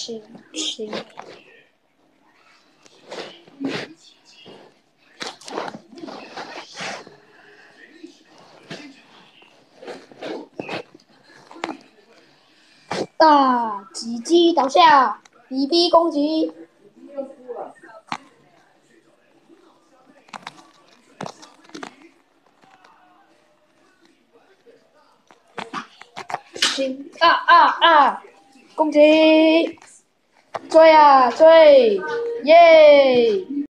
行。大几击倒下，BB 攻击。行攻击！追啊追！耶！